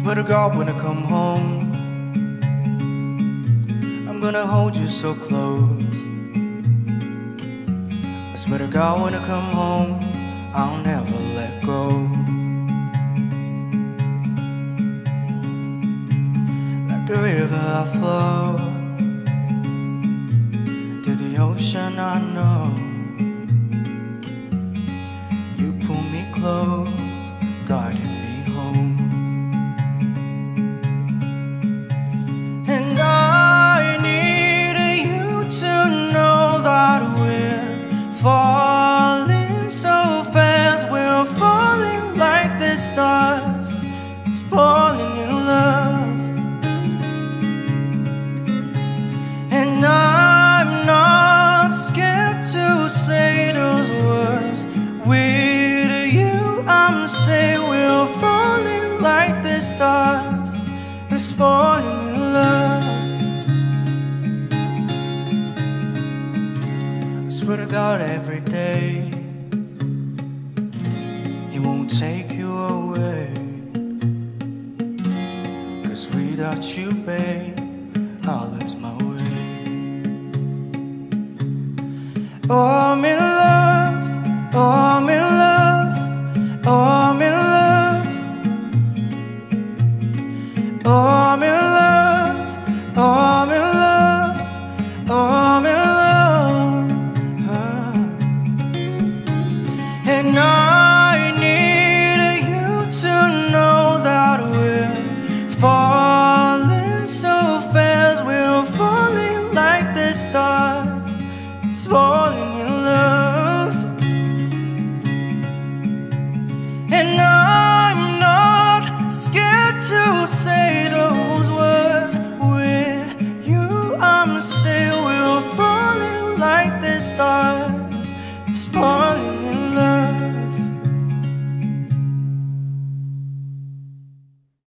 swear to God, when I come home, I'm gonna hold you so close. I swear to God, when I come home, I'll never let go. Like a river I flow to the ocean, I know. You pull me close, guiding me home. And I need you to know that we're falling so fast. We're falling like the stars, it's falling in love. And I'm not scared to say those words. With you, I'm saying we're falling like the stars, it's falling in love. I swear to God, every day He won't take you away. 'Cause without you, babe, I'll lose my way. Oh, I'm in love, oh, I'm in love, oh, I'm in love, oh, I'm in love, oh, I'm in love, oh, I'm in love. And